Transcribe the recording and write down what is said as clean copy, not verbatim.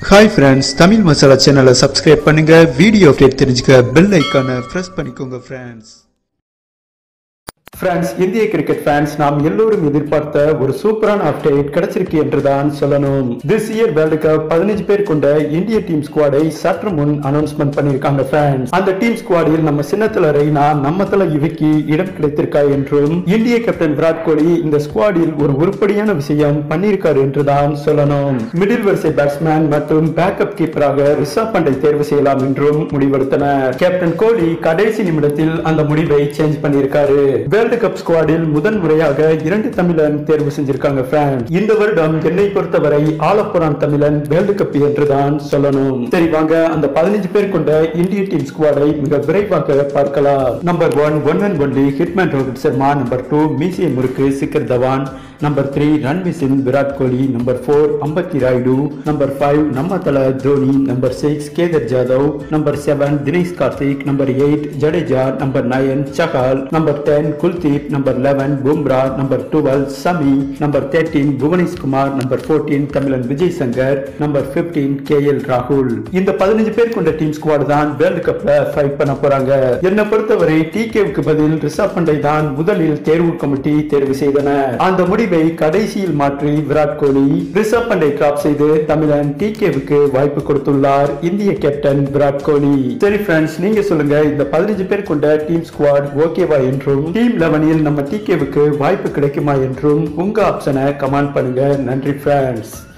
Hi friends, Tamil Masala channel subscribe பண்ணுங்க video update தெரிஞ்சுக்க bell ஐகானை பிரஸ் பண்ணிக்கோங்க friends. ஃப்ரெண்ட்ஸ், இந்திய கிரிக்கெட் ஃபேன்ஸ் நாம் எல்லோரும் எதிர்பார்த்த ஒரு சூப்பரான அப்டேட் கிடைச்சிருக்கு என்றுதான் சொல்லணும். திஸ் இயர் வேர்ல்டு கப் 15 பேர் கொண்ட இந்திய டீம் ஸ்குவாடை சற்று முன் அனௌன்ஸ்மெண்ட் பண்ணிருக்காங்க ஃப்ரெண்ட்ஸ். அந்த டீம் ஸ்குவாடில் நம்ம சின்னத்துல ரெய்னா, நம்ம தல யுவிக்கு இடம் கிடைத்திருக்கா என்றும் இந்திய கேப்டன் விராட் கோலி இந்த ஸ்குவாடில் ஒரு உருப்படியான விஷயம் பண்ணியிருக்காரு என்றுதான் சொல்லணும். மிடில் வரிசை பேட்ஸ்மேன் மற்றும் பேக்கப் கீப்பராக ரிஷப் பண்டை தேர்வு செய்யலாம் என்றும் முடிவெடுத்தனர். கேப்டன் கோலி கடைசி நிமிடத்தில் அந்த முடிவை சேஞ்ச் பண்ணியிருக்காரு. வேர்ல்டு கப் ஸ்குவாடில் முதன் முறையாக 2 தமிழன் தேர்வு செஞ்சிருக்காங்க ஃப்ரெண்ட்ஸ். இந்த வருடம் என்னை பொறுத்தவரை ஆலப்புறான் தமிழன் வேர்ல்டு கப் என்றுதான் சொல்லணும். சரி வாங்க அந்த 15 பேர் கொண்ட இந்திய டீம் ஸ்குவாடை மிக விரைவாக பார்க்கலாம். Number 1 one and only hitman Rohit Sharma. Number 2 மீசிய முறுக்கு Shikhar Dhawan. Number 3 Ranveer Singh Virat Kohli. Number 4 Ambati Rayudu. Number 5 நம்ம Thala Dhoni. Number 6 Kedar Jadhav. Number 7 Dinesh Karthik. Number 8 Jadeja. Number 9 Chahal. Number 10 Kuldeep. Number 11 Bumrah. Number 12 Shami. Number 13 புவனேஷ் குமார். நம்பர் 14 தமிழன் விஜய் சங்கர். நம்பர் 15 KL ராகுல். இந்த 15 பேர் கொண்ட டீம் ஸ்குவாட் தான் வேர்ல்டு கப்ல ஃபைட் பண்ண போறாங்க. என்னை பொறுத்தவரை டிகேவுக்கு பதில் ரிஷப் பண்டை தான் முதலில் தேர்வு கமிட்டி தேர்வு செய்தனர். அந்த முடிவை கடைசியில் மாற்றி விராட் கோலி ரிஷப் பண்டை டிராப் செய்து தமிழன் டிகேவுக்கு வாய்ப்பு கொடுத்துள்ளார் இந்திய கேப்டன் விராட் கோலி. சரி ஃப்ரெண்ட்ஸ், நீங்க சொல்லுங்க, இந்த 15 பேர் கொண்ட டீம் ஸ்குவாட் ஓகேவா என்றும் டீம் 11 நம்ம டிகேவுக்கு வாய்ப்பு கிடைக்குமா என்றும் உங்க ஆப்ஷனை கமெண்ட் பண்ணுங்க. நன்றி ஃப்ரெண்ட்ஸ்.